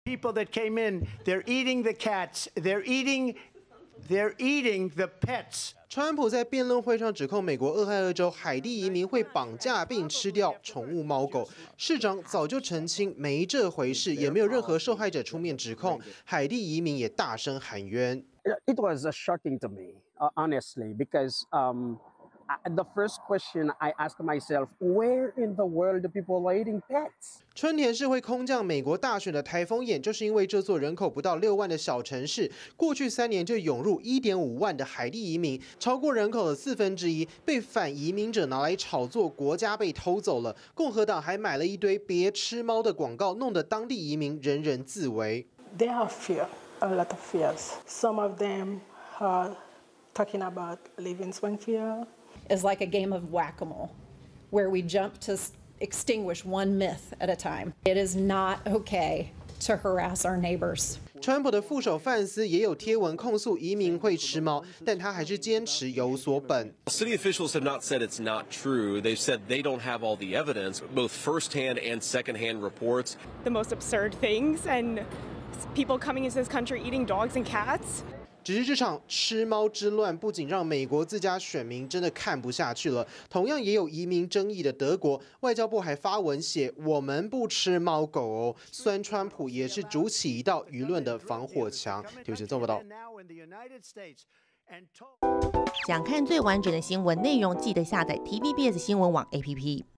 People that came in, they're eating the cats, they're eating the pets. 川普在辩论会上指控美国俄亥俄州海地移民会绑架并吃掉宠物猫狗。市长早就澄清没这回事，也没有任何受害者出面指控。海地移民也大声喊冤。 It was shocking to me, honestly, because the first question I asked myself, where in the world do people are eating pets? 春田市会空降美国大选的台风眼，就是因为这座人口不到6万的小城市，过去3年就涌入1.5万的海地移民，超过人口的1/4，被反移民者拿来炒作，国家被偷走了。共和党还买了一堆别吃猫的广告，弄得当地移民人人自危。 They have fear, a lot of fears. Some of them are talking about living Springfield. Is like a game of whack-a-mole, where we jump to extinguish one myth at a time. It is not okay to harass our neighbors. 川普的副手范斯也有贴文控诉移民会吃猫，但他还是坚持有所本。 City officials have not said it's not true. They've said they don't have all the evidence, both first-hand and second-hand reports. The most absurd things and people coming into this country eating dogs and cats. 只是这场吃猫之乱不仅让美国自家选民真的看不下去了，同样也有移民争议的德国外交部还发文写我们不吃猫狗哦，酸川普也是筑起一道舆论的防火墙。TVBS 做报道。 想看最完整的新闻内容，记得下载 TVBS 新闻网 APP。